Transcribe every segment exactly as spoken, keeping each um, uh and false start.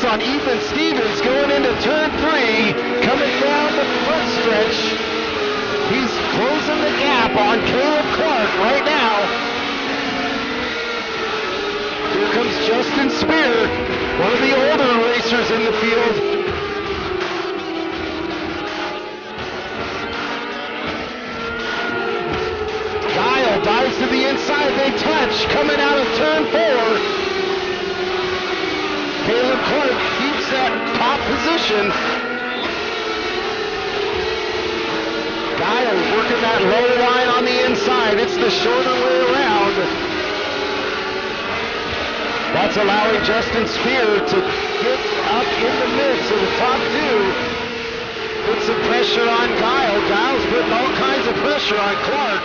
on Ethan Stevens going into turn three, coming down the front stretch. He's closing the gap on Caleb Clark right now. Here comes Justin Spear, one of the older racers in the field. Gile dives to the inside, they touch, coming out of turn four. Caleb Clark keeps that top position. Gile working that low line on the inside. It's the shorter way around. That's allowing Justin Spear to get up in the mix of the top two. Put some pressure on Gile. Gile's putting all kinds of pressure on Clark.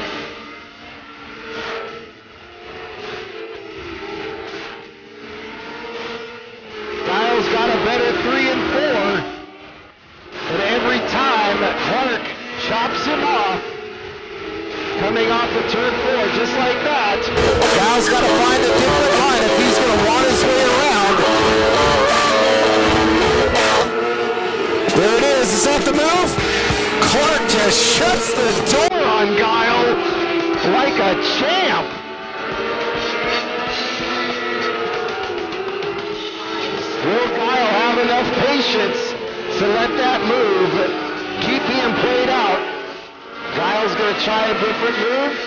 Gile's got a better three and four. But every time Clark chops him off, coming off the turn four, just like that. Gile's got to find a different line if he's going to want his way around. There it is. Is that the move? Clark just shuts the door on Gile like a champ. Will Gile have enough patience to let that move keep being played out? Gile's going to try a different move.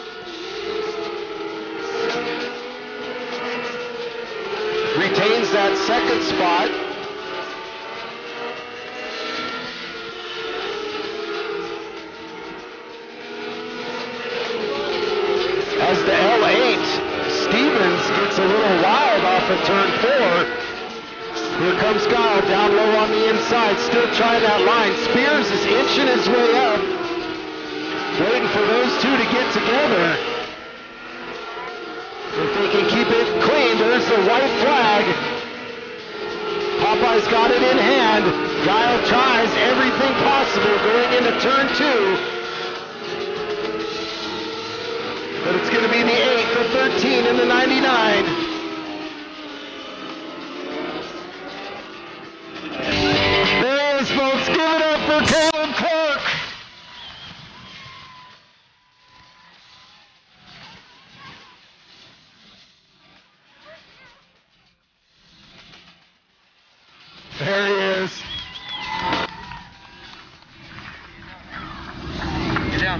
Retains that second spot. As the L eight, Stevens gets a little wild off of turn four. Here comes Gile down low on the inside, still trying that line. Spears is inching his way up, waiting for those two to get together. If they can keep it clean, there's the white flag. Popeye's got it in hand. Gile tries everything possible going into turn two. But it's going to be the eight, the thirteen, and the ninety-nine. Folks, give it up for Caleb Clark. There he is. Get down.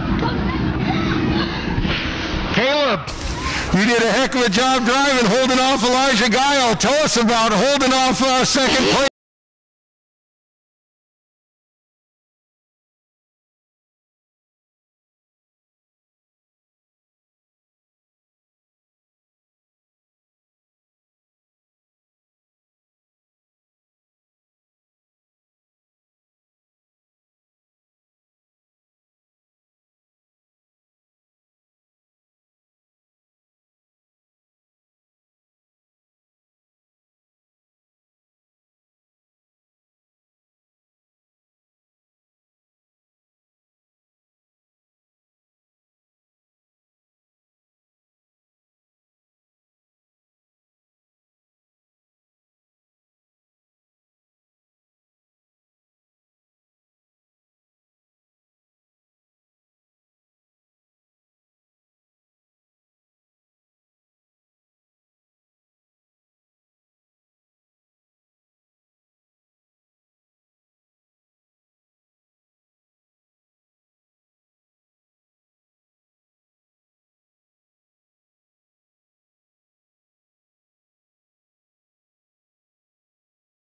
Caleb, you did a heck of a job driving, holding off Elijah Gile. Tell us about holding off uh, second place.